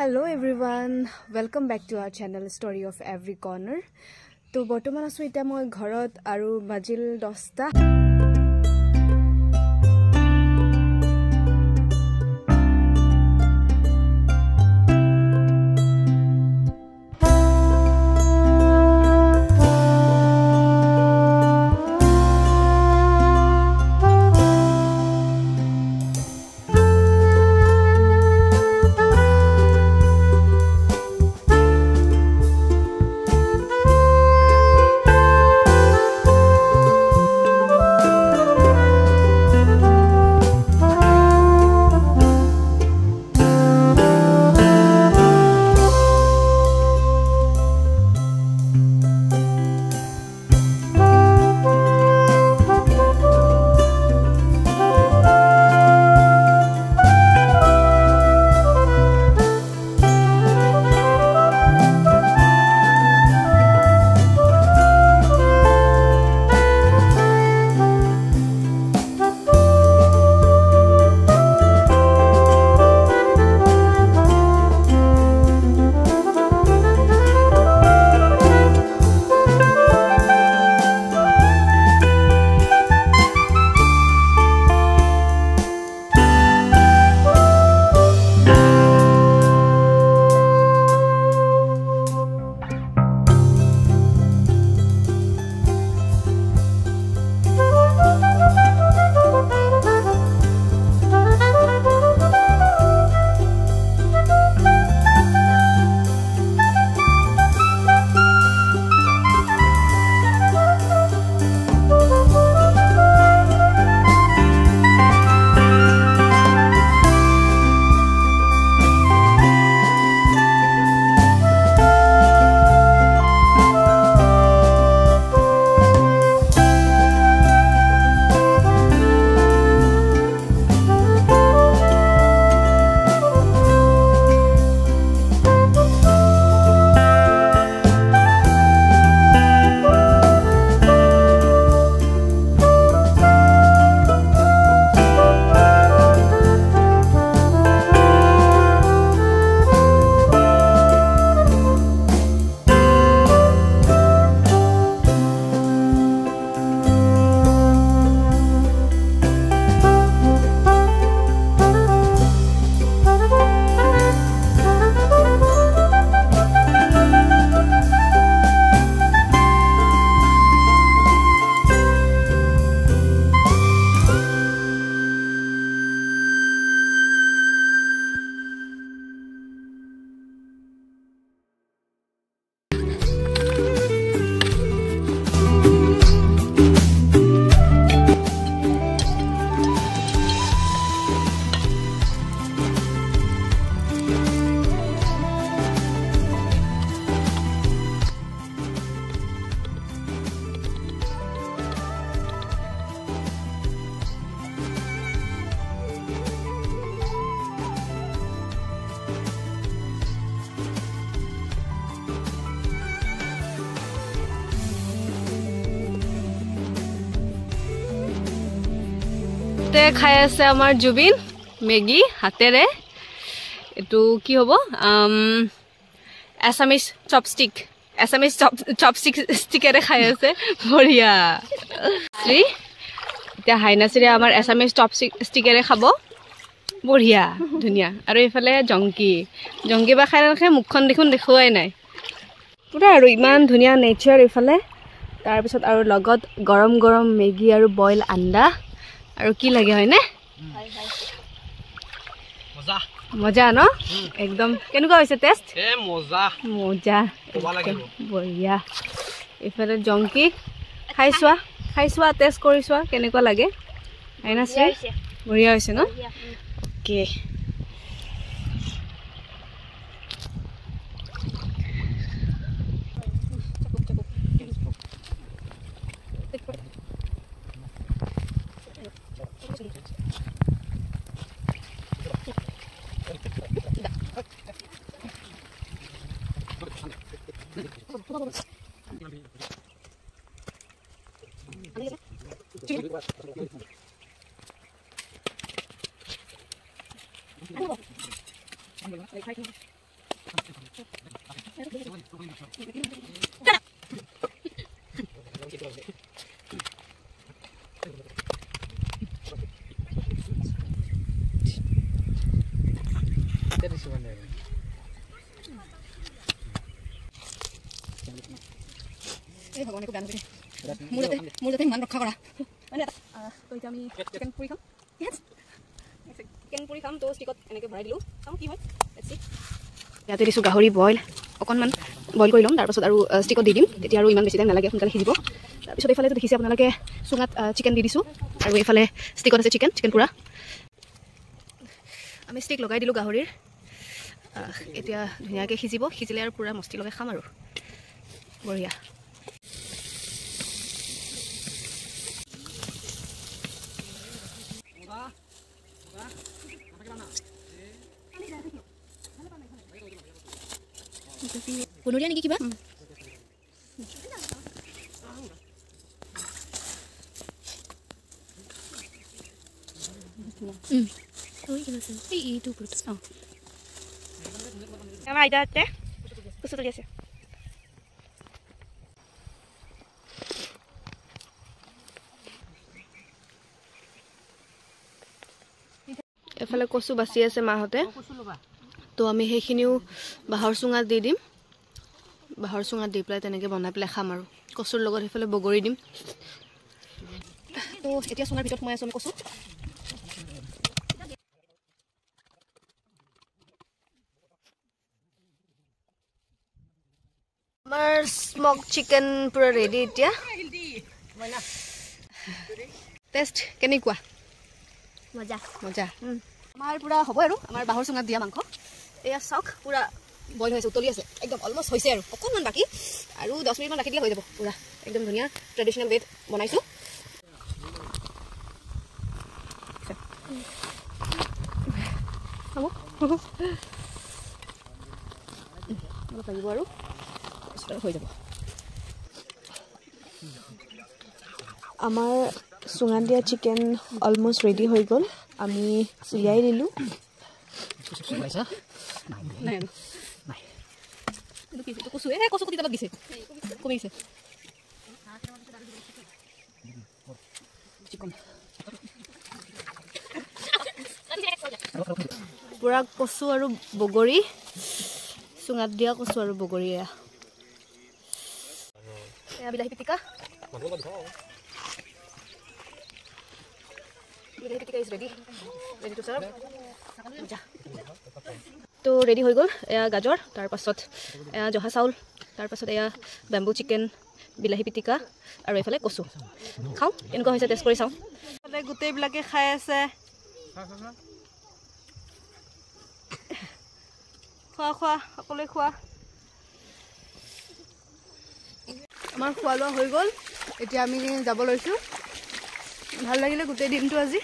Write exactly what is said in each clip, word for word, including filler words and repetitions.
Hello everyone, welcome back to our channel Story of Every Corner. To বৰ্তমান আছো এটা মই ঘৰত আৰু বাজিল দহটা খাই আছে আমাৰ জুবিন মেগী হাতেৰে এটো কি হ'ব আসামিজ চপষ্টিক আসামিজ চপষ্টিক ষ্টিকেৰে খাই আছে বঢ়িয়া শ্ৰী এতিয়া হাইনাশ্ৰী আমাৰ আসামিজ চপষ্টিক ষ্টিকেৰে খাব বঢ়িয়া ধুনীয়া আৰু এইফালে জংকি জংকি বা খাই নাখায় মুখখন দেখোন দেখুৱাই নাই পুৰা আৰু ইমান ধুনীয়া নেচাৰ এইফালে তাৰপিছত আৰু লগত গৰম গৰম মেগী আৰু বইল আণ্ডা আৰু কি লাগে হয় না মজা মজা ন একদম কেনেকুৱা হৈছে টেষ্ট এ মজা মজা বঢ়িয়া এইফালে জংকি খাইছোৱা খাইছোৱা টেষ্ট কৰিছোৱা কেনেকুৱা লাগে আইনা আছে বঢ়িয়া হৈছে ন ওকে এই ভগৱান একো বেয়া নকৰিবি মোৰ যাতে মোৰ যাতে ইমান ৰক্ষা কৰা মানে তো এতিয়া আমি চিকেন পুৰি খাম চিকেন পুৰি খাম তো ষ্টিকত এনেকৈ ভৰাই দিলোঁ চাওঁ কি হয় ইয়াতে দিছোঁ গাহৰি বইল অকণমান বইল কৰি ল'ম তাৰপাছত আৰু ষ্টিকত দি দিম তেতিয়া আৰু ইমান বেছি টাইম নালাগে সোনকালে সিজিব তাৰপিছত এইফালে দেখিছে আপোনালোকে চুঙাত চিকেন দি দিছোঁ আৰু এইফালে ষ্টিকত আছে চিকেন চিকেন পুৰা আমি ষ্টিক লগাই দিলোঁ গাহৰিৰ এতিয়া ধুনীয়াকৈ সিজিব সিজিলে আৰু পুৰা মস্তি লগাই খাম আৰু বঢ়িয়া বনৰীয়া নেকি কিবা আমাৰ আইতা আছে কচু তুলি আছে এফালে কচু বাচি আছে মাহঁতে তো আমি সেইখিনিও বাঁহৰ চুঙাত দি দিম বাঁহৰ চুঙাত দি পেলাই তেনেকৈ বনাই পেলাই খাম আৰু কচুৰ লগত সেইফালে বগৰী দিম তো এতিয়া চুঙাৰ ভিতৰত সোমাই আছোঁ আমি কচু আমাৰ স্মক চিকেন পুৰা ৰেডি এতিয়া টেষ্ট কেনেকুৱা মজা মজা আমাৰ পুৰা হ'ব আৰু আমাৰ বাঁহৰ চুঙাত দিয়া মাংস এয়া চাওক পুৰা বইল হৈছে উতলি আছে একদম অলমষ্ট হৈছে আৰু অকণমান বাকী আৰু দহ মিনিটমান ৰাখি দিলে হৈ যাব পুৰা একদম ধুনীয়া ট্ৰেডিশ্যনেল ৱেত বনাইছোঁ হ'ব অলপ লাগিব আৰু তাৰপিছত হৈ যাব আমাৰ চুঙাত দিয়া চিকেন অলমষ্ট ৰেডি হৈ গ'ল আমি চিৰিয়াই দিলোঁ পুৰা কচু আৰু বগৰী চুঙাত দিয়া কচু আৰু বগৰী এয়া এয়া বিলাহী পিটিকা বিলাহী পিটিকা is ready ready to serve তো ৰেডি হৈ গ'ল এয়া গাজৰ তাৰপাছত এয়া জহা চাউল তাৰপাছত এয়া বেম্বু চিকেন বিলাহী পিটিকা আৰু এইফালে কচু খাওঁ কেনেকুৱা হৈছে টেষ্ট কৰি চাওঁ গোটেইবিলাকে খাই আছে খোৱা খোৱা সকলোৱে খোৱা আমাৰ খোৱা লোৱা হৈ গ'ল এতিয়া আমি যাব লৈছোঁ ভাল লাগিলে গোটেই দিনটো আজি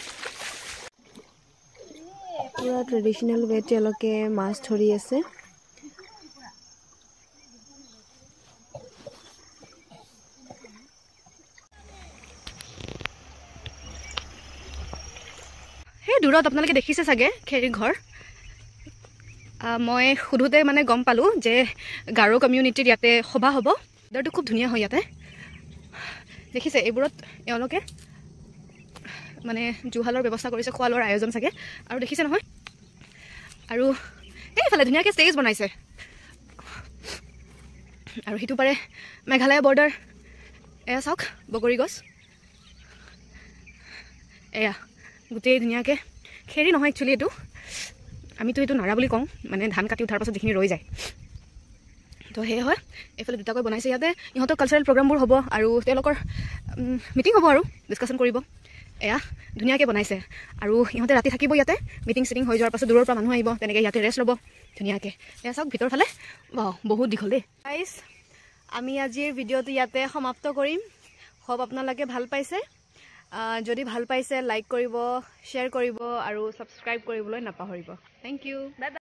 পুৰা ট্ৰেডিশ্যনেল ৱে তেওঁলোকে মাছ ধৰি আছে সেই দূৰত আপোনালোকে দেখিছে চাগে খেৰী ঘৰ মই সোধোতে মানে গম পালোঁ যে গাৰো কমিউনিটিৰ ইয়াতে সভা হ'ব দৰটো খুব ধুনীয়া হয় ইয়াতে দেখিছে এইবোৰত এওঁলোকে মানে জুহালৰ ব্যৱস্থা কৰিছে খোৱা লোৱাৰ আয়োজন চাগে আৰু দেখিছে নহয় আৰু এইফালে ধুনীয়াকৈ ষ্টেজ বনাইছে আৰু সিটো পাৰে মেঘালয় বৰ্ডাৰ এয়া চাওক বগৰী গছ এয়া গোটেই ধুনীয়াকৈ খেৰি নহয় একচুৱেলি এইটো আমিতো এইটো নাৰা বুলি কওঁ মানে ধান কাটি উঠাৰ পাছত যিখিনি ৰৈ যায় তো সেয়ে হয় এইফালে দুটাকৈ বনাইছে ইয়াতে ইহঁতৰ কালচাৰেল প্ৰগ্ৰামবোৰ হ'ব আৰু তেওঁলোকৰ মিটিং হ'ব আৰু ডিছকাশ্যন কৰিব এয়া ধুনীয়াকৈ বনাইছে আৰু ইহঁতে ৰাতি থাকিব ইয়াতে মিটিং চিটিং হৈ যোৱাৰ পাছত দূৰৰ পৰা মানুহ আহিব তেনেকৈ ইয়াতে ৰেষ্ট ল'ব ধুনীয়াকৈ এয়া চাওক ভিতৰ ফালে বাহ বহুত দীঘল দেই গাইজ আমি আজিৰ ভিডিঅ'টো ইয়াতে সমাপ্ত কৰিম খুব আপোনালোকে ভাল পাইছে যদি ভাল পাইছে লাইক কৰিব শ্বেয়াৰ কৰিব আৰু ছাবস্ক্ৰাইব কৰিবলৈ নাপাহৰিব থেংক ইউ বাই বাই